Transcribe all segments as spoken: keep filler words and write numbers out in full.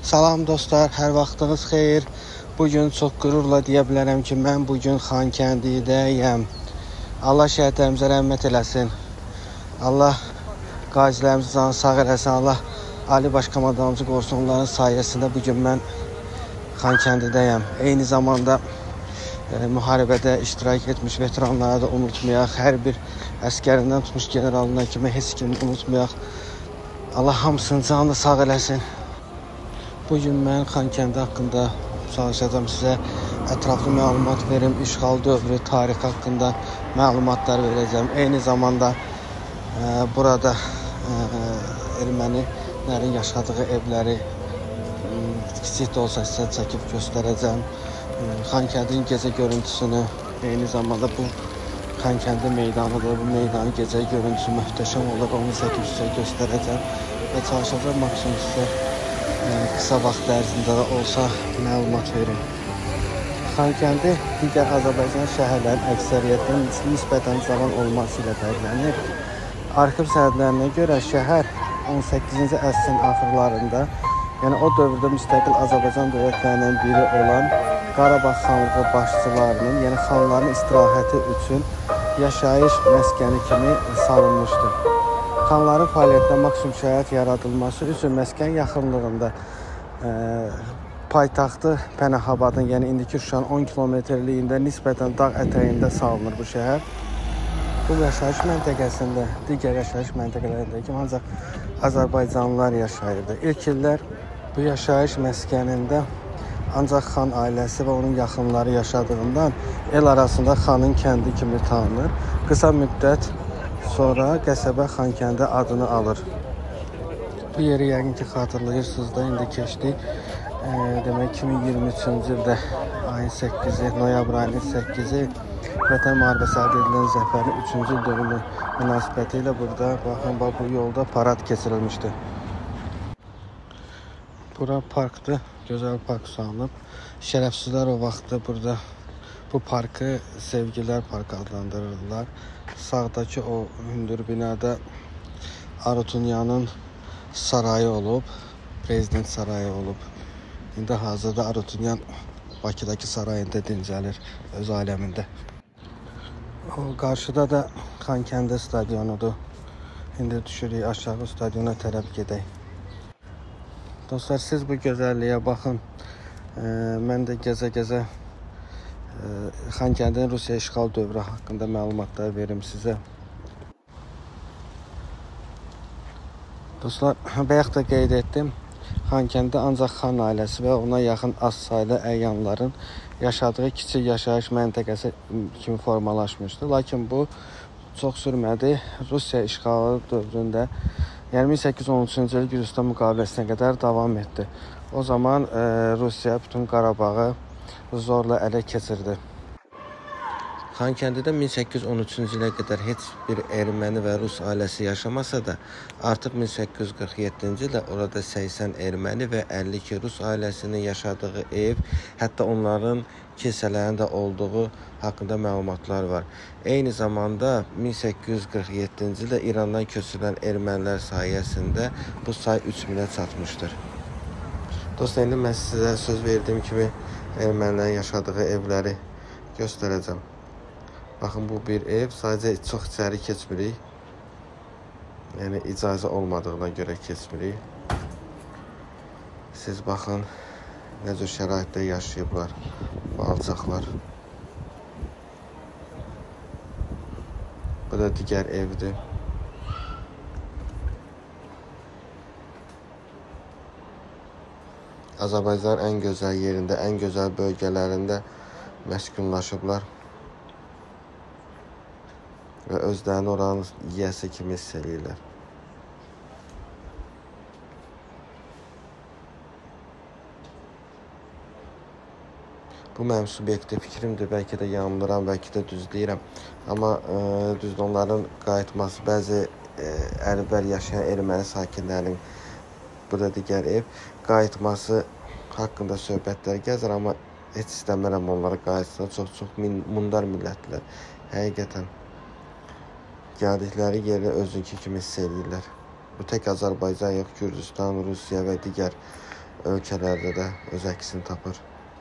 Salam dostlar, hər vaxtınız xeyir. Bugün çox qürurla deyə bilərəm ki, mən bugün Xankəndidəyəm. Allah şəhidlərimizə rəhmət eləsin. Allah qazilərimizi canı sağ eləsin. Allah Ali Baş Komandanımızı qorusun. Onların sayəsində bugün mən Xankəndidəyəm. Eyni zamanda e, müharibədə iştirak etmiş veteranları da unutmayaq. Hər bir əskərindən tutmuş generalına kimi heç kimi unutmayaq. Allah hamısını canı sağ eləsin. Bugün mən Xankəndi haqqında çalışacağım, sizə ətraflı məlumat verim, işğal dövrü, tarix haqqında məlumatlar verəcəm. Eyni zamanda e, burada e, ermənilərin yaşadığı evləri e, kiçik də olsa sizə çəkib göstərəcəm. E, Xankəndin gecə görüntüsünü, eyni zamanda bu Xankəndi meydanıdır. Bu meydanın gecə görüntüsü möhtəşəm olur, onu çəkib sizə göstərəcəm və çalışacağım maksimum sizə qısa vaxt ərzində də olsa məlumat verin. Xankəndi digər Azərbaycan şəhərlərin əksəriyyətinin nisbətən cavan olması ilə fərqlənir. Arxiv sənədlərinə görə şəhər on səkkizinci əsrin axırlarında, yəni o dövrdə müstəqil Azərbaycan dövlətlərindən biri olan Qarabağ xanlığı başçılarının, yəni xanların istirahəti üçün yaşayış məskəni kimi salınmışdır. Xanların fəaliyyətinə maksimum şərait yaradılması üçün məskən yaxınlığında e, paytaxtı Pənahabadın, yəni indiki Şuşanın on kilometrliyində nisbətən dağ ətəyində salınır bu şəhər. Bu yaşayış məntəqəsində, digər yaşayış məntəqələrində kimi ancaq Azərbaycanlılar yaşayırdı. İlk illər bu yaşayış məskənində ancaq xan ailəsi və onun yaxınları yaşadığından el arasında xanın kəndi kimi tanınır. Qısa müddət sonra qəsəbə Xankəndi adını alır. Bu yeri yəqin ki xatırlayırsınız da, indi keçdi. E, demək iki min iyirmi üçüncü ildə ayın səkkizi, noyabr ayının səkkizi Vətən müharibəsi əldə edilən zəfərin üçüncü il dönümü münasibəti ilə burada baxın, bax, bu yolda parad keçirilmişdi. Bura parkdır, gözəl park salınıb. Şərəfsizlər o vaxtda burada bu parkı Sevgilər Parkı adlandırırlar. Sağdakı o hündür binada Arutunyanın sarayı olub, prezident sarayı olub. İndi hazırda Arutunyan Bakıdakı sarayında dincəlir öz aləmində. O qarşıda da Xankəndi stadionudur. İndi düşürük aşağı stadiona tərəf gedək. Dostlar, siz bu gözəlliyə baxın. E, mən də gəzə-gəzə Xankəndinin Rusiya işğal dövrü haqqında məlumatlar verim sizə. Dostlar, bayaq da qeyd etdim, Xankəndi ancaq xan ailəsi və ona yaxın az saylı əyanların yaşadığı kiçik yaşayış məntəqəsi kimi formalaşmışdı. Lakin bu çox sürmədi. Rusiya işğalı dövründə, yəni min səkkiz yüz on üçüncü il Gürcüstan müqaviləsinə qədər davam etdi. O zaman e, Rusiya bütün Qarabağı zorla ələ keçirdi. Xankəndidə min səkkiz yüz on üçüncü ilə qədər heç bir erməni və rus ailəsi yaşamasa da, artıq min səkkiz yüz qırx yeddinci ildə orada səksən erməni və əlli iki rus ailəsinin yaşadığı ev, hətta onların kilsələrində olduğu haqqında məlumatlar var. Eyni zamanda min səkkiz yüz qırx yeddinci ildə İrandan köçürülən ermənilər sayəsində bu say üç minə çatmışdır. Dostlar, indi mən sizə söz verdiyim kimi ermənilərin yaşadığı evləri göstərəcəm. Baxın, bu bir ev, sadəcə çox içəri keçmirik. Yəni icazə olmadığına görə keçmirik. Siz baxın, nə cür şəraitdə yaşayıblar bu alçaqlar. Bu da digər evdir. Azərbaycanın ən gözəl yerində, ən gözəl bölgələrində məskunlaşıblar və özlərini oranın yiyəsi kimi hiss edirlər. Bu mənim subyektiv fikrimdir, bəlkə də yanılıram, bəlkə də düzləyirəm. Amma e, düzdür, onların qayıtması, bəzi e, əlbəl yaşayan erməni sakinlərinin, bu da digər ev, qayıtması haqqında söhbətlər gəzir, amma heç istəmirəm onlara qayıtsın. Çox-çox mundar millətlər. Həqiqətən gəldikləri yeri özünki kimi hiss edirlər. Bu tək Azərbaycan yox, Gürcüstan, Rusiya və digər ölkələrdə də öz əksini tapır.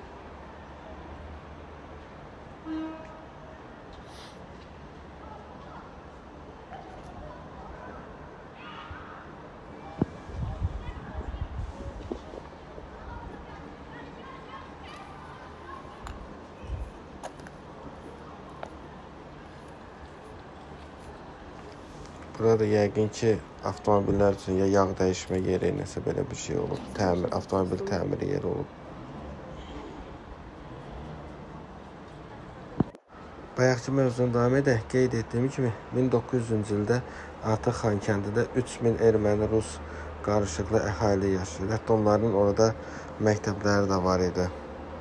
Burada yəqin ki, avtomobillər üçün ya yağ dəyişmə yeri, nəsə belə bir şey olub. Təmir, avtomobil təmiri yeri olub. Bayaqçı mövzunu davam edək. Qeyd etdiyim kimi, min doqquz yüzüncü ildə artıq Xankəndidə üç min erməni-rus qarışıqlı əhali yaşayır. Hətta onların orada məktəbləri də var idi.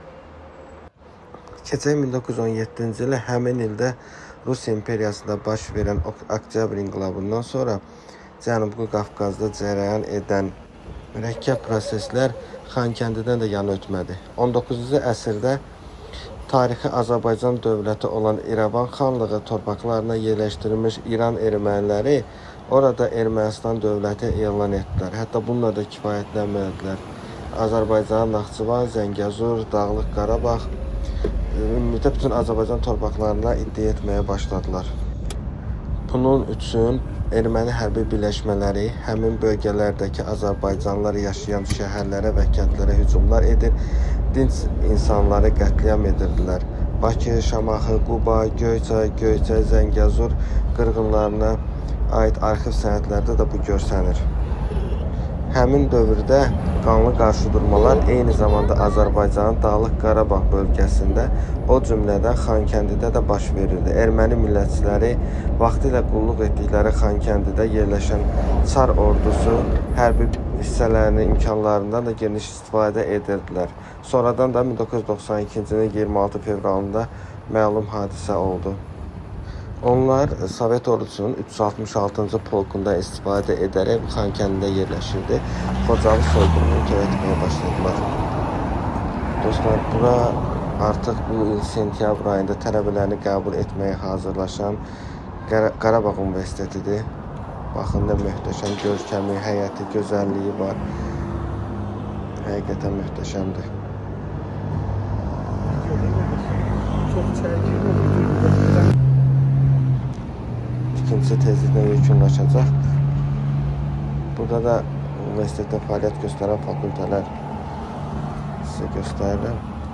Keçən min doqquz yüz on yeddinci ilə həmin ildə Rusiya imperiyasında baş verən Oktyabr inqilabından sonra Cənubi Qafqazda cərəyan edən mürəkkəb proseslər Xankəndidən də yan ötmədi. on doqquzuncu əsrdə tarixi Azərbaycan dövləti olan İrəvan xanlığı torpaqlarına yerləşdirilmiş İran erməniləri orada Ermənistan dövləti elan etdilər. Hətta bununla da kifayətlənmədilər. Azərbaycan, Naxçıvan, Zəngəzur, Dağlıq Qarabağ ümumiyyətlə bütün Azərbaycan torpaqlarına iddia etməyə başladılar. Bunun üçün erməni hərbi birləşmələri həmin bölgələrdəki Azərbaycanlılar yaşayan şəhərlərə və kəndlərə hücumlar edir, dinc insanları qətliam edirdilər. Bakı, Şamaxı, Quba, Göyçay, Göyçay, Zəngəzur qırğınlarına aid arxiv sənədlərdə də bu görsənir. Həmin dövrdə qanlı qarşıdurmalar eyni zamanda Azərbaycanın Dağlıq Qarabağ bölgəsində, o cümlədən Xankəndidə də baş verirdi. Erməni millətçiləri vaxtilə qulluq etdikləri Xankəndidə yerləşən Çar ordusu hərbi hissələrinin imkanlarından da geniş istifadə edirdilər. Sonradan da min doqquz yüz doxsan ikinci ilin iyirmi altı fevralında məlum hadisə oldu. Onlar Sovet ordusunun üç yüz altmış altıncı polkunda istifadə edərək Xankəndidə yerləşirdi. Xocalı soyqırımını törətməyə başladılar. Dostlar, bura artıq bu il sentyabr ayında tələbələrini qəbul etməyə hazırlaşan Qarabağ Universitetidir. Baxın da möhtəşəm görkəmi, həyəti, gözəlliyi var. Həqiqətən möhtəşəmdir. Çox çəkilir. İkincisi tezliklə yekunlaşacaq. Burada da universitetdə fəaliyyət göstərən fakültələr sizə göstərirəm.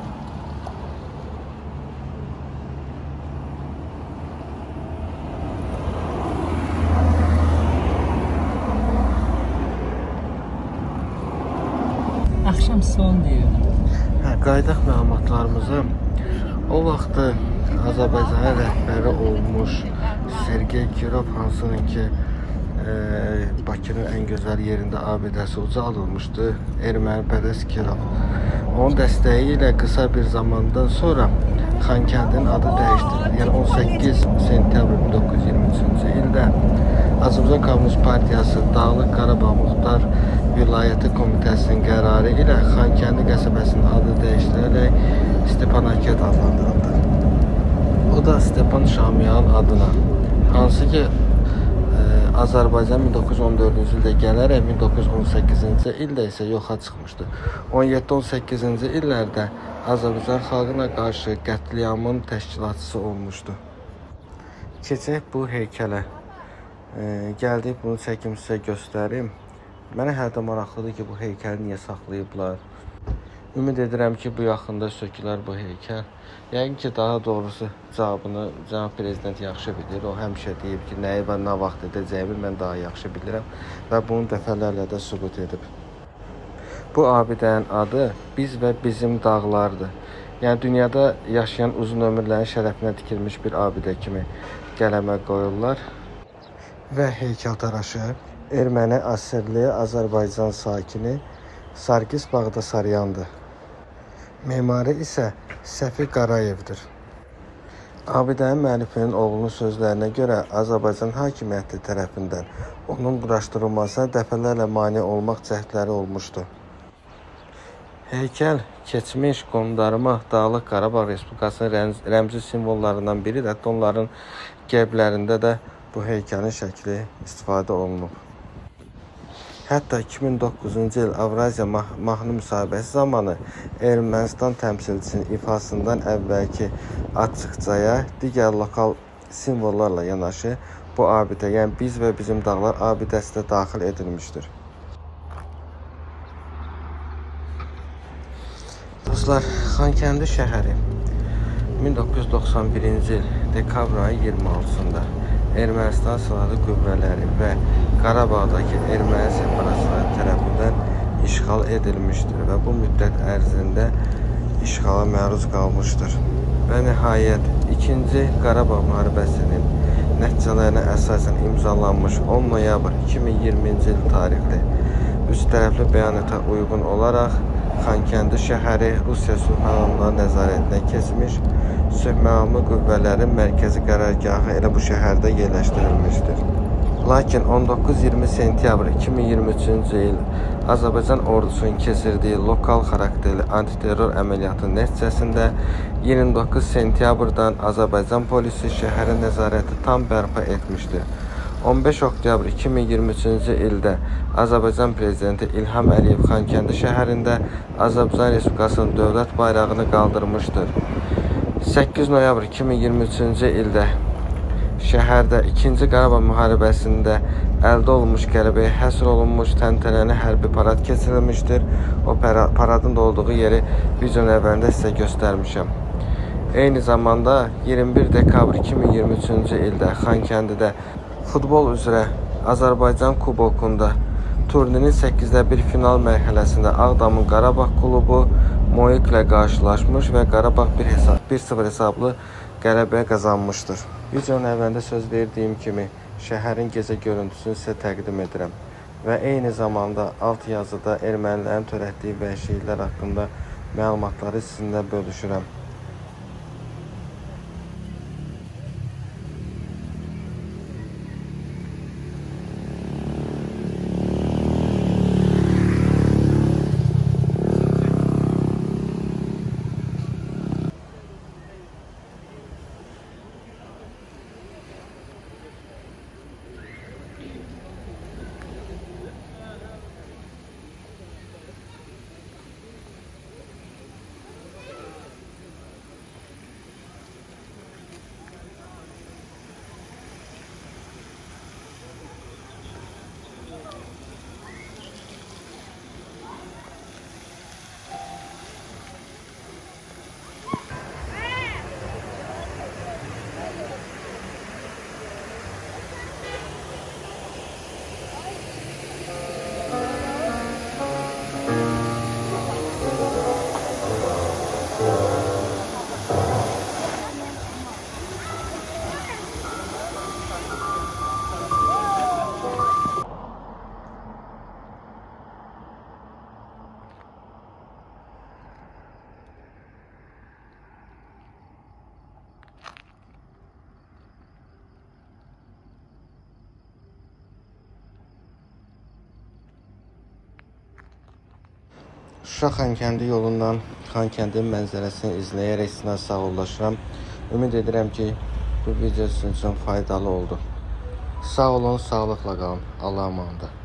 Axşam son deyir. Hə, qaydaq məlumatlarımızı o vaxtı Azərbaycanın rəhbəri olmuş Sergey Kirov, hansının ki e, Bakının ən gözəl yerində abidəsi ucaldılmışdı, ermənipərəst Kirov. Onun dəstəyi ilə qısa bir zamandan sonra Xankəndinin adı dəyişdirildi. Yəni on səkkiz sentyabr min doqquz yüz iyirmi üçüncü ildə Azərbaycan Kommunist Partiyası Dağlıq Qarabağ Muxtar Vilayəti Komitəsinin qərarı ilə Xankəndi qəsəbəsinin adı dəyişdirərək Stepanakert adlandırıldı. O da Stepan Şamiyan adına. Hansı ki e, Azərbaycan min doqquz yüz on dördüncü ildə gələrək min doqquz yüz on səkkizinci ildə isə yoxa çıxmışdı. on yeddi on səkkizinci illərdə Azərbaycan xalqına qarşı qətliamın təşkilatçısı olmuşdu. Keçək bu heykələ. E, gəldik bunu çəkim sizə göstərim. Mənə hələ də maraqlıdır ki, bu heykəli niyə saxlayıblar. Ümid edirəm ki, bu yaxında sökülər bu heykəl. Yəqin ki, daha doğrusu cavabını cənab prezident yaxşı bilir. O həmişə deyib ki, nəyi və nə vaxt edəcəyimi mən daha yaxşı bilirəm və bunu dəfələrlə də sübut edib. Bu abidənin adı Biz və Bizim Dağlardır. Yəni, dünyada yaşayan uzun ömürlərin şərəfinə tikilmiş bir abidə kimi qələmə qoyurlar. Və heykəltaraşı erməni asirli Azərbaycan sakini Sarkis Bağdasaryandır. Memarı isə Səfi Qarayevdir. Abidənin müəllifinin oğlunun sözlərinə görə Azərbaycan hakimiyyəti tərəfindən onun quraşdırılmasına dəfələrlə mane olmaq cəhdləri olmuşdu. Heykəl keçmiş qondarma Dağlıq Qarabağ Respublikasının rəmzi simvollarından biridir. Hətta onların qəblərində də bu heykəlin şəkli istifadə olunub. Hətta iki min doqquzuncu il Avraziya mahnı müsahibəsi zamanı Ermənistan təmsilçisinin ifasından əvvəlki açıqcaya digər lokal simvollarla yanaşı bu abidə, yəni biz və bizim dağlar abidəsi də daxil edilmişdir. Dostlar, Xankəndi şəhəri min doqquz yüz doxsan birinci il dekabr ayı iyirmi altısında Ermənistan Silahlı Qüvvələri və Qarabağdakı erməni separatistləri tərəfindən işğal edilmişdir və bu müddət ərzində işğala məruz qalmışdır. Və nəhayət ikinci Qarabağ müharibəsinin nəticələrinə əsasən imzalanmış on noyabr iki min iyirminci il tarixli üç tərəfli bəyanata uyğun olaraq Xankəndi şəhəri Rusiya sülhməramlığı nəzarətinə keçmiş, sülhməramlı qüvvələrin mərkəzi qərargahı elə bu şəhərdə yerləşdirilmişdir. Lakin on doqquz iyirmi sentyabr iki min iyirmi üçüncü il Azərbaycan ordusunun keçirdiyi lokal xarakterli antiterror əməliyyatı nəticəsində iyirmi doqquz sentyabrdan Azərbaycan polisi şəhərin nəzarəti tam bərpa etmişdir. on beş oktyabr iki min iyirmi üçüncü ildə Azərbaycan prezidenti İlham Əliyev Xankəndi şəhərində Azərbaycan Respublikasının dövlət bayrağını qaldırmışdır. səkkiz noyabr iki min iyirmi üçüncü ildə şəhərdə ikinci Qarabağ müharibəsində əldə olunmuş qələbəyə həsr olunmuş təntənəli hərbi parad keçirilmişdir. O paradın da olduğu yeri videonun əvvəlində sizə göstərmişəm. Eyni zamanda iyirmi bir dekabr iki min iyirmi üçüncü ildə Xankəndidə futbol üzrə Azərbaycan kubokunda turnirin səkkizdə bir final mərhələsində Ağdamın Qarabağ klubu Moik ilə qarşılaşmış və Qarabağ bir sıfır hesablı qələbə qazanmışdır. Videonun əvvəlində söz verdiyim kimi şəhərin gecə görüntüsünü sizə təqdim edirəm və eyni zamanda alt yazıda ermənilərin törətdiyi vəhşiliklər haqqında məlumatları sizinlə bölüşürəm. Şuşa Xankəndi yolundan Xankəndin mənzərəsini izləyərək sizlə sağollaşıram. Ümid edirəm ki, bu video sizin üçün faydalı oldu. Sağ olun, sağlıqla qalın. Allah'a emanet.